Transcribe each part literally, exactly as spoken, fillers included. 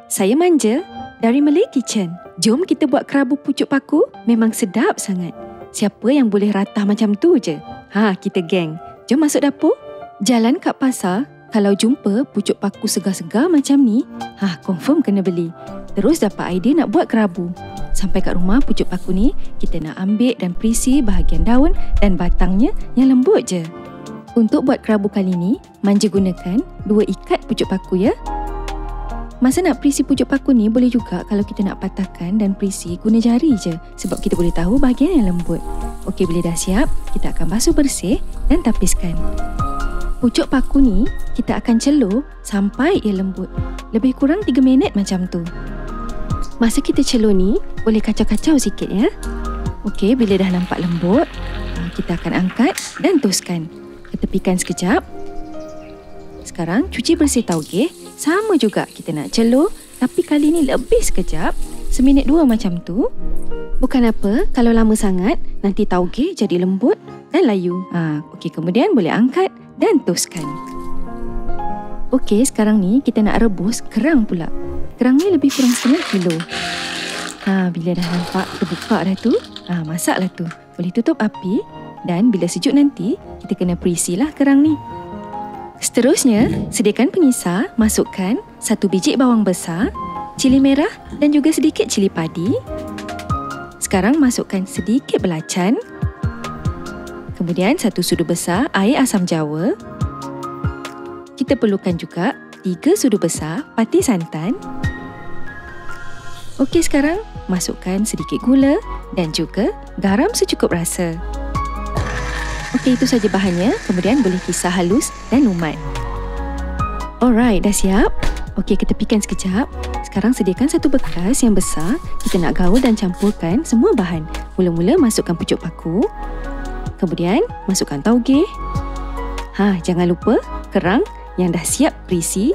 Saya Manja dari Malay Kitchen. Jom kita buat kerabu pucuk paku, memang sedap sangat. Siapa yang boleh ratah macam tu je? Ha, kita geng. Jom masuk dapur. Jalan kat pasar, kalau jumpa pucuk paku segar-segar macam ni, ha, confirm kena beli. Terus dapat idea nak buat kerabu. Sampai kat rumah pucuk paku ni, kita nak ambil dan perisi bahagian daun dan batangnya yang lembut je. Untuk buat kerabu kali ni, Manja gunakan dua ikat pucuk paku ya. Masa nak perisi pucuk paku ni, boleh juga kalau kita nak patahkan dan perisi guna jari je, sebab kita boleh tahu bahagian yang lembut. Okey, bila dah siap, kita akan basuh bersih dan tapiskan. Pucuk paku ni kita akan celur sampai ia lembut. Lebih kurang tiga minit macam tu. Masa kita celur ni, boleh kacau-kacau sikit ya. Okey, bila dah nampak lembut, kita akan angkat dan toskan. Ketepikan sekejap. Sekarang cuci bersih tauge. Sama juga kita nak celur, tapi kali ni lebih sekejap. Seminit dua macam tu. Bukan apa, kalau lama sangat, nanti tauge jadi lembut dan layu. Ha, okey, kemudian boleh angkat dan toskan. Okey, sekarang ni kita nak rebus kerang pula. Kerang ni lebih kurang setengah kilo. Ha, bila dah nampak terbuka dah tu, ha, masaklah tu. Boleh tutup api dan bila sejuk nanti, kita kena perisilah kerang ni. Seterusnya, sediakan pengisar, masukkan satu biji bawang besar, cili merah dan juga sedikit cili padi. Sekarang masukkan sedikit belacan. Kemudian satu sudu besar air asam jawa. Kita perlukan juga tiga sudu besar pati santan. Okey, sekarang masukkan sedikit gula dan juga garam secukup rasa. Okey, itu saja bahannya. Kemudian boleh kisar halus dan umat. Alright, dah siap. Okey, kita tepikan sekejap. Sekarang sediakan satu bekas yang besar. Kita nak gaul dan campurkan semua bahan. Mula-mula masukkan pucuk paku. Kemudian masukkan tauge. Ha, jangan lupa kerang yang dah siap perisi.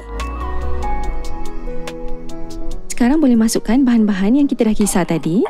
Sekarang boleh masukkan bahan-bahan yang kita dah kisar tadi.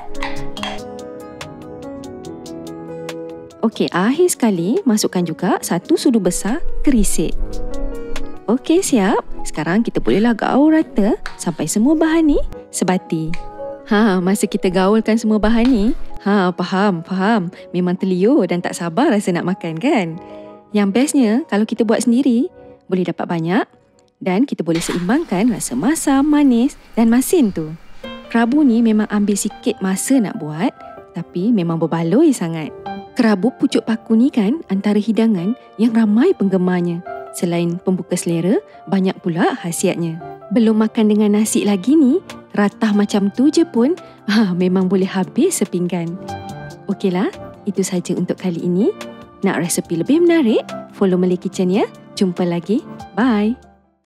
Okey, akhir sekali masukkan juga satu sudu besar kerisik. Okey, siap. Sekarang kita bolehlah gaul rata sampai semua bahan ni sebati. Ha, masa kita gaulkan semua bahan ni, ha, faham, faham. Memang terliur dan tak sabar rasa nak makan kan? Yang bestnya, kalau kita buat sendiri, boleh dapat banyak dan kita boleh seimbangkan rasa masam, manis dan masin tu. Kerabu ni memang ambil sikit masa nak buat, tapi memang berbaloi sangat. Kerabu pucuk paku ni kan antara hidangan yang ramai penggemarnya. Selain pembuka selera, banyak pula khasiatnya. Belum makan dengan nasi lagi ni, ratah macam tu je pun ha, memang boleh habis sepinggan. Okeylah, itu saja untuk kali ini. Nak resepi lebih menarik? Follow Malay Kitchen ya. Jumpa lagi. Bye.